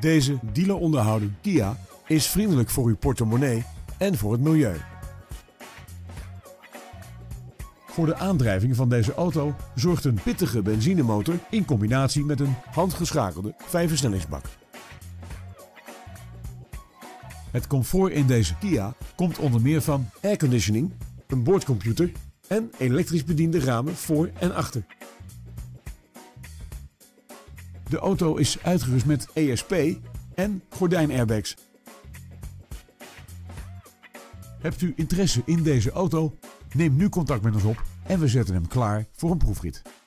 Deze dealer onderhouden Kia is vriendelijk voor uw portemonnee en voor het milieu. Voor de aandrijving van deze auto zorgt een pittige benzinemotor in combinatie met een handgeschakelde 5-versnellingsbak. Het comfort in deze Kia komt onder meer van airconditioning, een boordcomputer en elektrisch bediende ramen voor en achter. De auto is uitgerust met ESP en gordijnairbags. Hebt u interesse in deze auto? Neem nu contact met ons op en we zetten hem klaar voor een proefrit.